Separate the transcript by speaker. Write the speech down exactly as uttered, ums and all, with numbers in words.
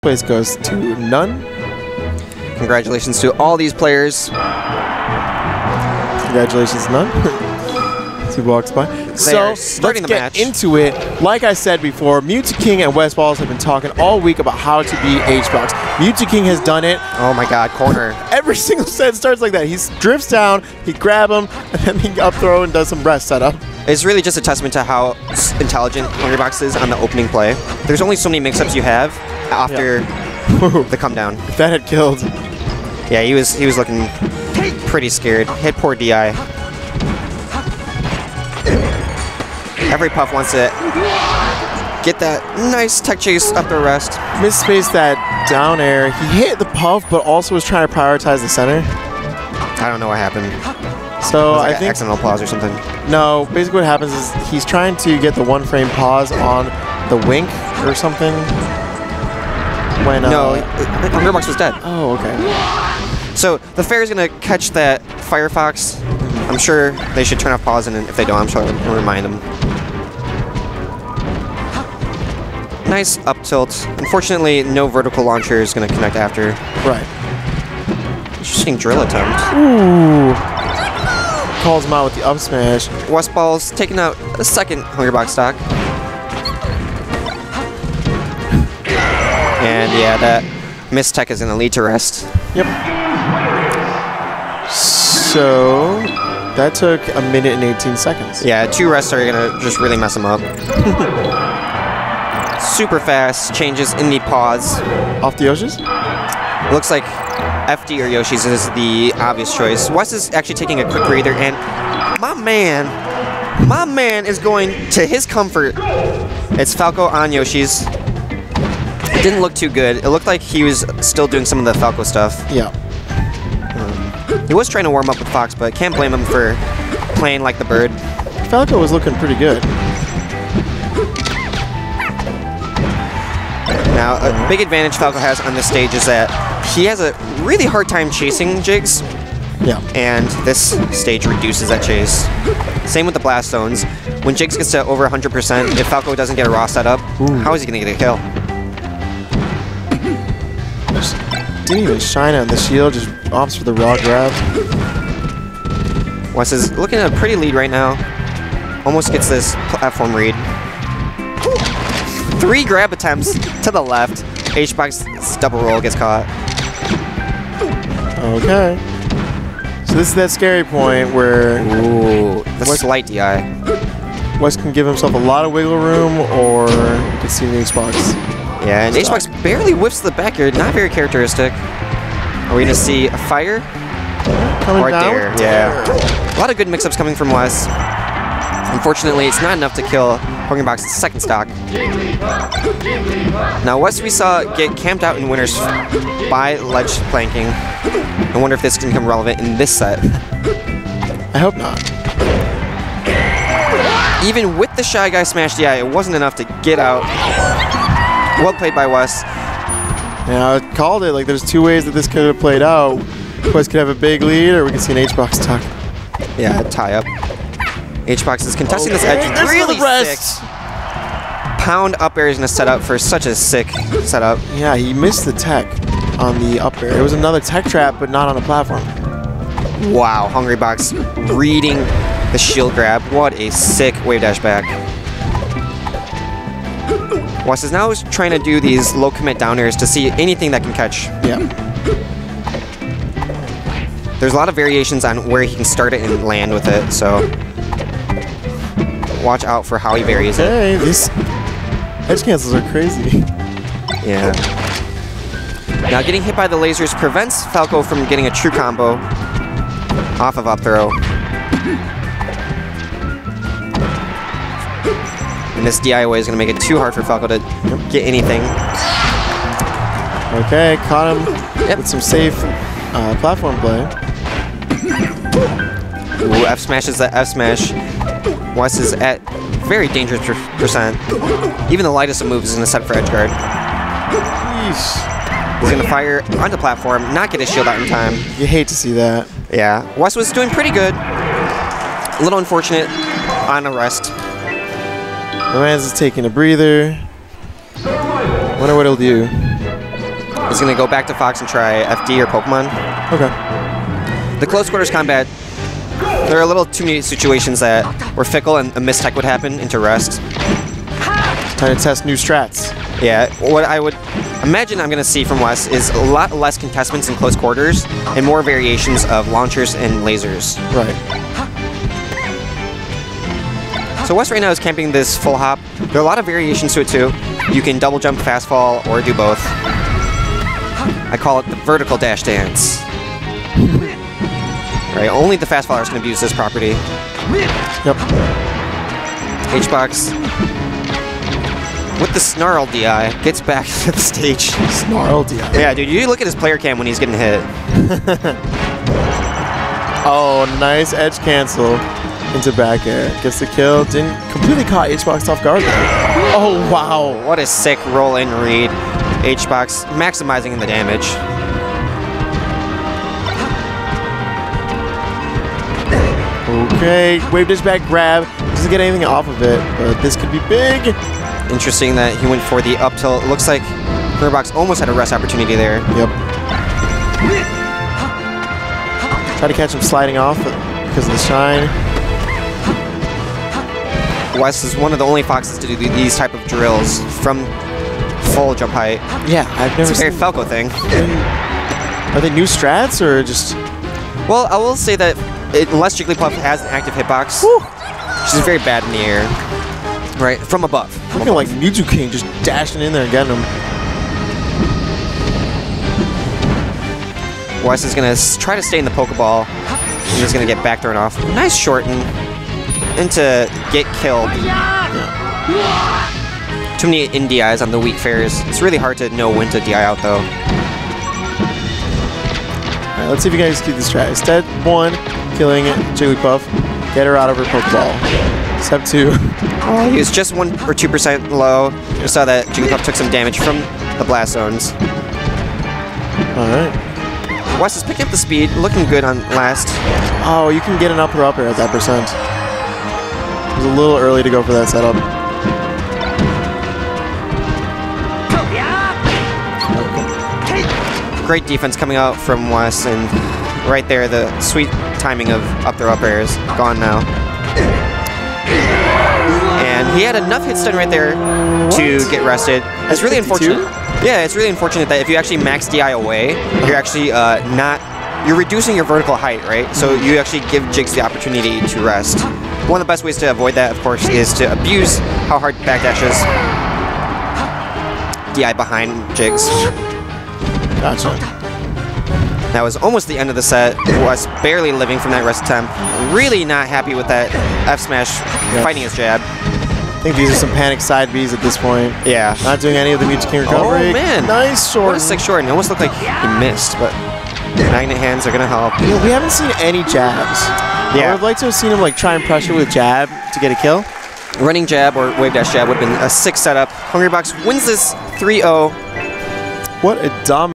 Speaker 1: place goes to none.
Speaker 2: Congratulations to all these players.
Speaker 1: Congratulations, none. As he walks by. So let's
Speaker 2: starting the
Speaker 1: get
Speaker 2: match.
Speaker 1: into it. Like I said before, Mewtwo and West Balls have been talking all week about how to beat H-Box. Mewtwo has done it.
Speaker 2: Oh my god, corner.
Speaker 1: Every single set starts like that. He drifts down, he grab him, and then he up throw and does some rest setup.
Speaker 2: It's really just a testament to how intelligent Hungrybox is on the opening play. There's only so many mix-ups you have after
Speaker 1: Yeah.
Speaker 2: the come down.
Speaker 1: If that had killed.
Speaker 2: Yeah, he was he was looking pretty scared. Hit poor D I. Every Puff wants to get that nice tech chase up the rest.
Speaker 1: Misspaced that down air. He hit the Puff, but also was trying to prioritize the center.
Speaker 2: I don't know what happened.
Speaker 1: So
Speaker 2: Like
Speaker 1: I
Speaker 2: an
Speaker 1: think
Speaker 2: accidental pause or something.
Speaker 1: no. Basically, what happens is he's trying to get the one frame pause on the wink or something. When uh,
Speaker 2: No, Hungrybox was dead.
Speaker 1: Oh, okay.
Speaker 2: So the fair is gonna catch that Firefox. I'm sure they should turn off pause, and if they don't, I'm sure I'll remind them. Nice up tilt. Unfortunately, no vertical launcher is gonna connect after.
Speaker 1: Right.
Speaker 2: Interesting drill attempt.
Speaker 1: Ooh. Calls him out with the up smash.
Speaker 2: West Balls taking out a second Hungrybox stock. And yeah, that missed tech is gonna lead to rest.
Speaker 1: Yep. So that took a minute and eighteen seconds.
Speaker 2: Yeah, two rests are gonna just really mess him up. Super fast changes in the pause.
Speaker 1: Off the Yoshi's?
Speaker 2: Looks like F D or Yoshi's is the obvious choice. Wes is actually taking a quick breather, and my man, my man is going to his comfort. It's Falco on Yoshi's. It didn't look too good. It looked like he was still doing some of the Falco stuff.
Speaker 1: Yeah.
Speaker 2: Um, he was trying to warm up with Fox, but can't blame him for playing like the bird.
Speaker 1: Falco was looking pretty good.
Speaker 2: Now, a big advantage Falco has on this stage is that he has a really hard time chasing Jigs,
Speaker 1: Yeah.
Speaker 2: and this stage reduces that chase. Same with the Blast Zones. When Jigs gets to over one hundred percent, if Falco doesn't get a raw setup,
Speaker 1: Ooh.
Speaker 2: how is he going to get a kill?
Speaker 1: Just didn't even shine on the shield, just opts for the raw grab.
Speaker 2: Wes is looking at a pretty lead right now. Almost gets this platform read. Three grab attempts to the left. H-Box double roll gets caught.
Speaker 1: Okay. So this is that scary point where
Speaker 2: Ooh, the
Speaker 1: Wes-
Speaker 2: slight D I.
Speaker 1: Wes can give himself a lot of wiggle room, or you can see the Xbox.
Speaker 2: Yeah, and
Speaker 1: Stop.
Speaker 2: H-Box barely whiffs the back air. Not very characteristic. Are we going to see a fire?
Speaker 1: Coming
Speaker 2: Or
Speaker 1: down.
Speaker 2: dare, yeah. A lot of good mix-ups coming from Wes. Unfortunately, it's not enough to kill Hungrybox's second stock. Now, Wes we saw get camped out in winners by ledge planking. I wonder if this can become relevant in this set.
Speaker 1: I hope not.
Speaker 2: Even with the Shy Guy Smash D I, it wasn't enough to get out. Well played by Wes.
Speaker 1: Yeah, I called it. Like, there's two ways that this could have played out. Wes could have a big lead, or we could see an H-Box tuck.
Speaker 2: Yeah, tie up. H-Box is contesting this edge
Speaker 1: There's
Speaker 2: really
Speaker 1: the rest.
Speaker 2: sick. Pound up air is going to set up for such a sick setup.
Speaker 1: Yeah, he missed the tech on the up air. It was another tech trap, but not on a platform.
Speaker 2: Wow, Hungrybox reading the shield grab. What a sick wave dash back. Wes is now trying to do these low commit down airs to see anything that can catch.
Speaker 1: Yeah.
Speaker 2: There's a lot of variations on where he can start it and land with it, so watch out for how he varies it.
Speaker 1: Hey, these edge cancels are crazy.
Speaker 2: Yeah. Now getting hit by the lasers prevents Falco from getting a true combo off of up throw. And this D I Y is going to make it too hard for Falco to get anything.
Speaker 1: Okay, caught him
Speaker 2: Yep.
Speaker 1: with some safe uh, platform play.
Speaker 2: Ooh, F smashes that F smash. Wes is at very dangerous per percent. Even the lightest of moves is going to set for edge guard.
Speaker 1: Yeesh.
Speaker 2: He's going to fire on the platform, not get his shield out in time.
Speaker 1: You hate to see that.
Speaker 2: Yeah, Wes was doing pretty good. A little unfortunate on a rest.
Speaker 1: The man's is taking a breather. Wonder what he'll do.
Speaker 2: is going to go back to Fox and try F D or Pokemon.
Speaker 1: Okay.
Speaker 2: The close quarters combat, there are a little too many situations that were fickle and a mistech would happen into rest.
Speaker 1: Time to test new strats.
Speaker 2: Yeah, what I would imagine I'm going to see from Wes is a lot less contestments in close quarters and more variations of launchers and lasers.
Speaker 1: Right.
Speaker 2: So Wes right now is camping this full hop. There are a lot of variations to it too. You can double jump, fast fall, or do both. I call it the vertical dash dance. Right, only the fast faller is going to use this property.
Speaker 1: Yep.
Speaker 2: H-Box with the Snarl D I gets back to the stage.
Speaker 1: Snarl D I.
Speaker 2: Yeah, dude, you look at his player cam when he's getting hit.
Speaker 1: Oh, nice edge cancel into back air. Gets the kill. Didn't completely caught H-Box off guard there. Oh, wow.
Speaker 2: What a sick roll-in read. H-Box maximizing the damage.
Speaker 1: Okay, wave dish back grab. Doesn't get anything off of it, but this could be big.
Speaker 2: Interesting that he went for the up tilt. It looks like Hungrybox almost had a rest opportunity there.
Speaker 1: Yep. Try to catch him sliding off because of the shine.
Speaker 2: Wes is one of the only Foxes to do these type of drills from full jump height.
Speaker 1: Yeah, I've never
Speaker 2: It's a very
Speaker 1: seen.
Speaker 2: Falco thing.
Speaker 1: Are they new strats or just?
Speaker 2: Well, I will say that it, unless Jigglypuff has an active hitbox,
Speaker 1: Whew.
Speaker 2: she's very bad in the air. Right, from above. From
Speaker 1: Looking
Speaker 2: above.
Speaker 1: like Mewtwo King just dashing in there and getting him.
Speaker 2: Wes is going to try to stay in the Pokeball. He's just going to get back thrown off. Nice shorten into get killed. Too many in D Is on the weak fairs. It's really hard to know when to D I out though.
Speaker 1: Alright, let's see if you guys keep the strat. Step one, killing Jigglypuff. Get her out of her Pokeball. Step two.
Speaker 2: Oh, he was just one or two percent low. You saw that Jigglypuff took some damage from the blast zones.
Speaker 1: Alright.
Speaker 2: Wes is picking up the speed, looking good on last.
Speaker 1: Oh, you can get an upper upper at that percent. It was a little early to go for that setup.
Speaker 2: Great defense coming out from Wes, and right there, the sweet timing of up throw up airs gone now. And he had enough hit stun right there to
Speaker 1: What?
Speaker 2: get rested. It's really
Speaker 1: fifty-two?
Speaker 2: unfortunate. Yeah, it's really unfortunate that if you actually max D I away, you're actually uh, not, you're reducing your vertical height, right? So you actually give Jigs the opportunity to rest. One of the best ways to avoid that, of course, is to abuse how hard backdashes D I behind Jigs.
Speaker 1: Gotcha.
Speaker 2: That was almost the end of the set. Was barely living from that rest attempt. Really not happy with that F smash
Speaker 1: Yes.
Speaker 2: fighting his jab.
Speaker 1: I think these are some panic side Bs at this point.
Speaker 2: Yeah.
Speaker 1: Not doing any of the Mewtwo King recovery.
Speaker 2: Oh man.
Speaker 1: Nice short.
Speaker 2: What a sick short. It almost looked like he missed, but magnet hands are gonna help.
Speaker 1: You know, we haven't seen any jabs.
Speaker 2: Yeah.
Speaker 1: I would like to have seen him like try and pressure with jab to get a kill.
Speaker 2: Running jab or wave dash jab would have been a sick setup. Hungrybox wins this three oh.
Speaker 1: What a dumb